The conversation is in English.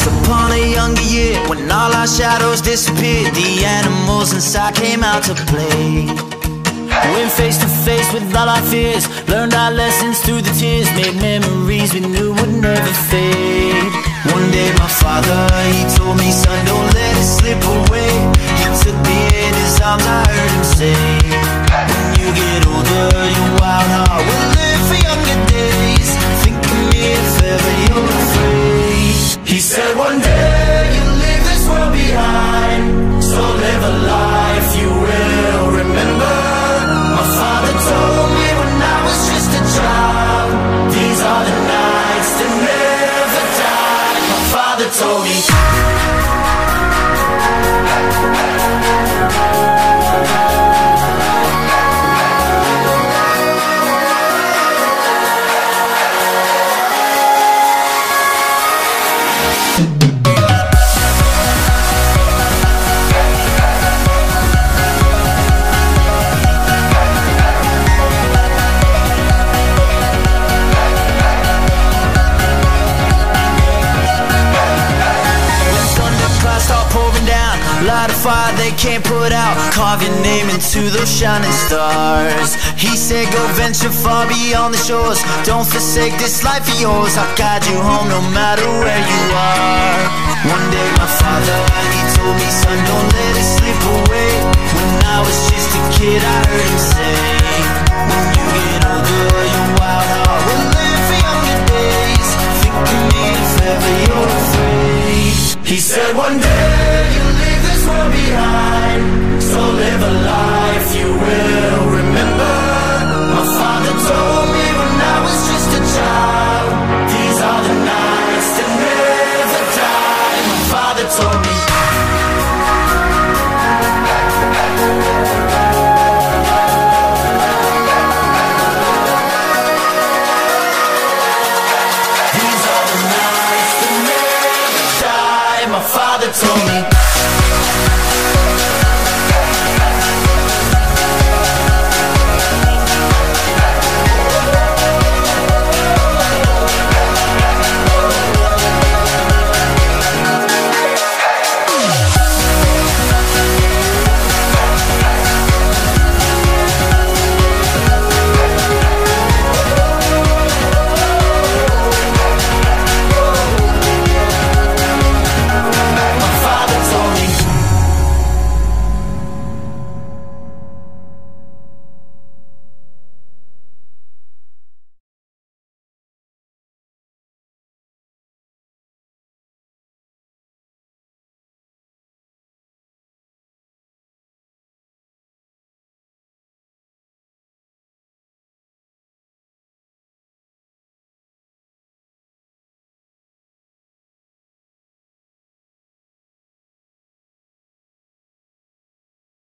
Once upon a younger year, when all our shadows disappeared, the animals inside came out to play. Went face to face with all our fears, learned our lessons through the tears, made memories we knew would never fade. One day my father, he told me, son, don't let it slip away. He took me in his arms, I heard him say, when you get older, your wild heart will live for younger days. Think of me if ever you're afraid. He said one day you'll leave this world behind, so live a life you will remember. My father told me when I was just a child, these are the nights that never die. My father told me. Light a fire they can't put out, carve your name into those shining stars. He said go venture far beyond the shores, don't forsake this life of yours. I'll guide you home no matter where you are. One day my father, he told me, son, don't let it slip away. When I was just a kid I heard him say, when you get older your wild heart will live for younger days. Think of me if ever you're afraid. He said one day you'll leave this world behind, so live a life you will remember.